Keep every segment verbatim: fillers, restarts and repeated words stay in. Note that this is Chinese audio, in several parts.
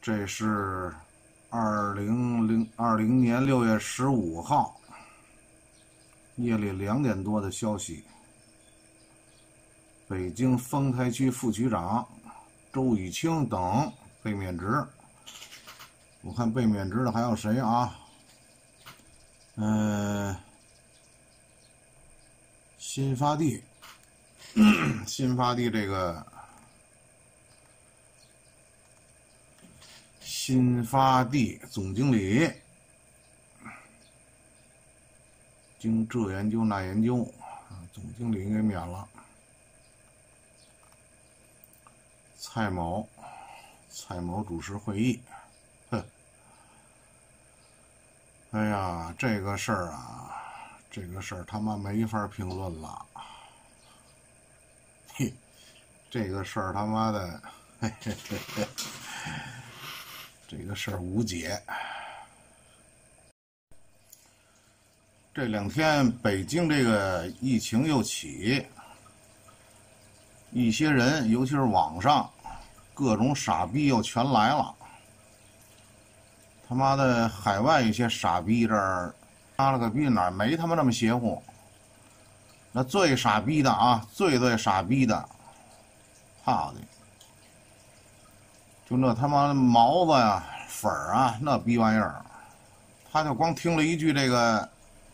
这是二零零二零年六月十五号夜里两点多的消息。北京丰台区副区长周雨清等被免职。我看被免职的还有谁啊？嗯、呃，新发地，新发地这个。 新发地总经理，经这研究那研究，总经理给免了。蔡某，蔡某主持会议，哼，哎呀，这个事儿啊，这个事儿他妈没法评论了。嘿，这个事儿他妈的，嘿嘿嘿嘿。 这个事儿无解。这两天北京这个疫情又起，一些人，尤其是网上，各种傻逼又全来了。他妈的，海外一些傻逼这儿，妈了个逼，哪儿没他妈那么邪乎？那最傻逼的啊，最最傻逼的，操的！ 就那他妈毛子呀、粉儿啊，那逼玩意儿，他就光听了一句这个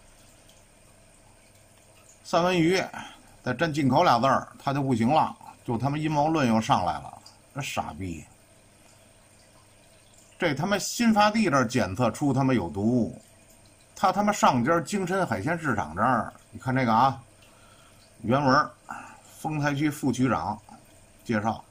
三文鱼再真进口俩字儿，他就不行了，就他妈阴谋论又上来了，这傻逼！这他妈新发地这儿检测出他妈有毒，他他妈上家京深海鲜市场这儿，你看这个啊，原文，丰台区副区长介绍。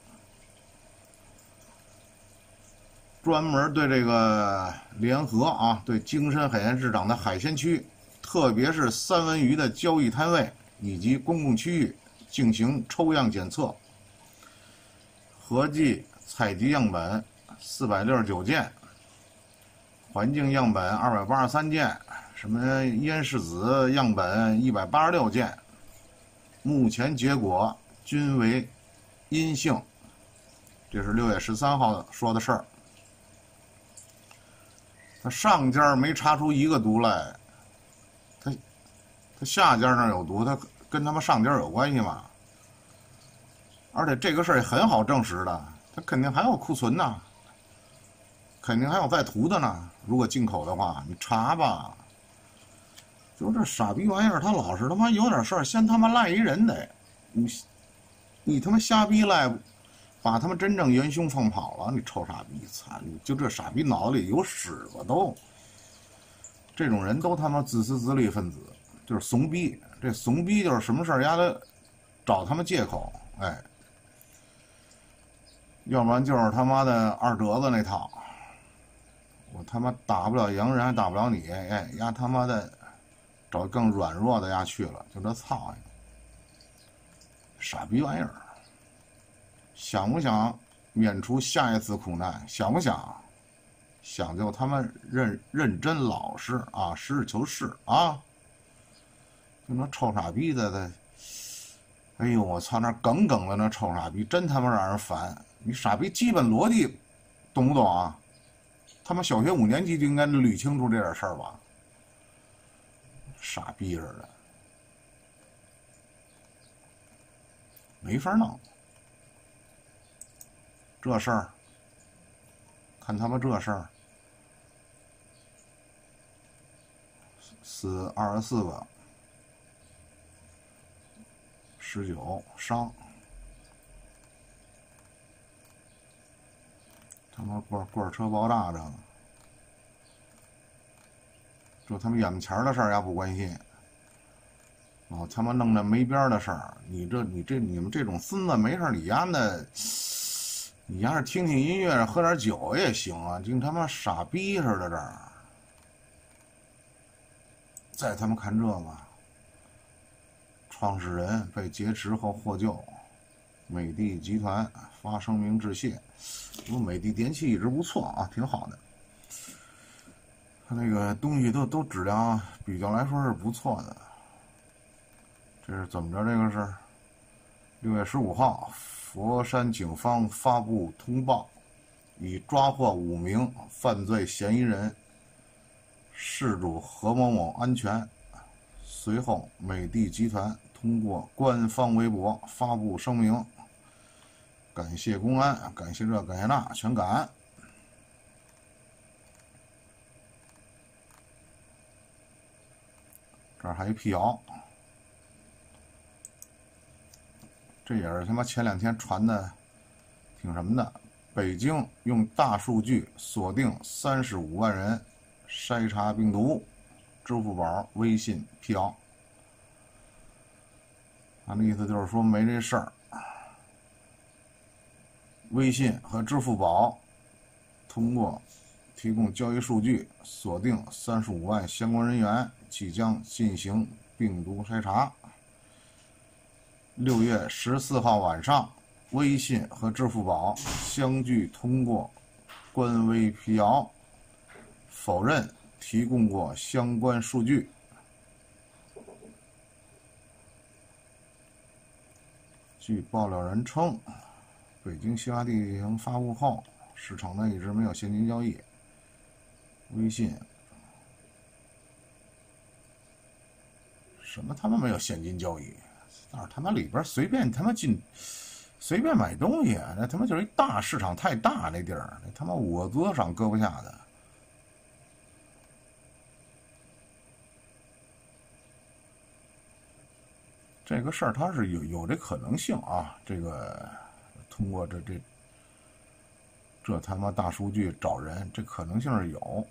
专门对这个联合啊，对京深海鲜市场的海鲜区，特别是三文鱼的交易摊位以及公共区域进行抽样检测，合计采集样本四百六十九件，环境样本二百八十三件，什么咽拭子样本一百八十六件，目前结果均为阴性。这是六月十三号说的事儿。 他上家没查出一个毒来，他他下家那有毒，他跟他们上家有关系吗？而且这个事儿也很好证实的，他肯定还有库存呢，肯定还有在途的呢。如果进口的话，你查吧。就这傻逼玩意儿，他老是他妈有点事儿，先他妈赖一人得，你你他妈瞎逼赖。 把他们真正元凶放跑了，你臭傻逼！操，你就这傻逼脑子里有屎吧都！这种人都他妈自私自利分子，就是怂逼。这怂逼就是什么事儿丫的找他们借口，哎，要不然就是他妈的二折子那套。我他妈打不了洋人，还打不了你，哎，丫他妈的找更软弱的丫去了，就这操呀！傻逼玩意儿！ 想不想免除下一次苦难？想不想？想就他妈认认真老实啊，实事求是啊！就那臭傻逼的的，哎呦我操，那耿耿的那臭傻逼，真他妈让人烦！你傻逼基本逻辑懂不懂啊？他妈小学五年级就应该捋清楚这点事儿吧？傻逼似的，没法弄。 这事儿，看他们这事儿，死二十四个，十九伤，他妈罐罐车爆炸这个，这他妈眼前的事儿呀不关心，哦他妈弄那没边的事儿，你这你这你们这种孙子没事你丫的。 你要是听听音乐，喝点酒也行啊，净他妈傻逼似的这儿。再他妈看这个，创始人被劫持后获救，美的集团发声明致谢。不过美的电器一直不错啊，挺好的。他那个东西都都质量比较来说是不错的。这是怎么着？这个是六月十五号。 佛山警方发布通报， 已抓获五名犯罪嫌疑人，事主何某某安全。随后，美的集团通过官方微博发布声明，感谢公安，感谢这，感谢那，全感。这儿还一辟谣，这也是他妈前两天传的，挺什么的。北京用大数据锁定三十五万人，筛查病毒，支付宝、微信辟谣。他的意思就是说没这事儿。微信和支付宝通过提供交易数据，锁定三十五万相关人员，即将进行病毒筛查。六月十四号晚上，微信和支付宝相继通过官微辟谣，否认提供过相关数据。据爆料人称，北京新华地形发布后，市场内一直没有现金交易。微信什么他妈没有现金交易？那是他妈里边随便他妈进，随便买东西啊！那他妈就是一大市场，太大那地儿，那他妈五个足球场搁不下的。这个事儿它是有有这可能性啊，这个通过这这这他妈大数据找人，这可能性是有。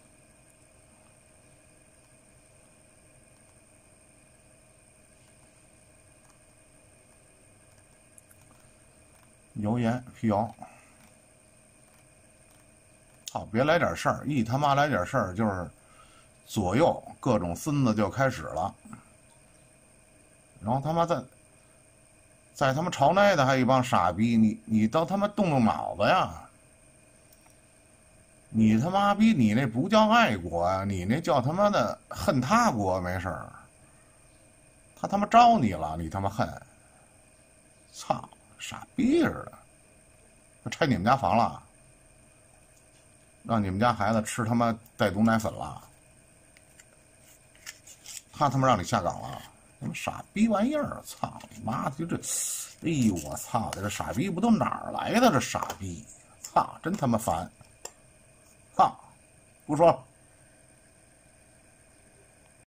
谣言辟谣，操！别来点事儿，一他妈来点事儿就是左右各种孙子就开始了。然后他妈在在他妈朝内的还一帮傻逼，你你倒他妈动动脑子呀！你他妈逼你那不叫爱国啊，你那叫他妈的恨他国没事儿。他他妈招你了，你他妈恨，操！傻逼似的，他拆你们家房了，让你们家孩子吃他妈带毒奶粉了，他他妈让你下岗了，他妈傻逼玩意儿！操你妈的这，哎呦我操的，这傻逼不都哪儿来的？这傻逼，操，真他妈烦！操，不说了。